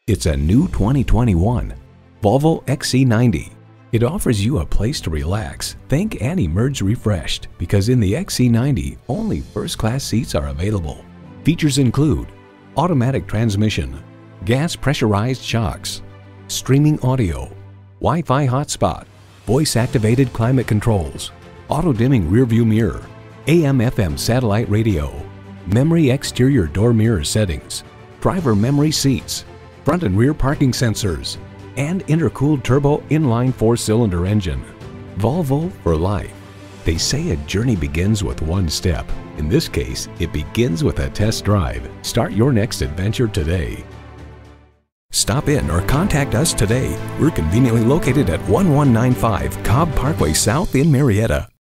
It's a new 2021 Volvo XC90. It offers you a place to relax, think, and emerge refreshed because in the XC90, only first-class seats are available. Features include automatic transmission, gas pressurized shocks, streaming audio, Wi-Fi hotspot, voice-activated climate controls, auto-dimming rearview mirror, AM/FM satellite radio, memory exterior door mirror settings, driver memory seats, front and rear parking sensors, and intercooled turbo inline 4-cylinder engine. Volvo for life. They say a journey begins with one step. In this case, it begins with a test drive. Start your next adventure today. Stop in or contact us today. We're conveniently located at 1195 Cobb Parkway South in Marietta.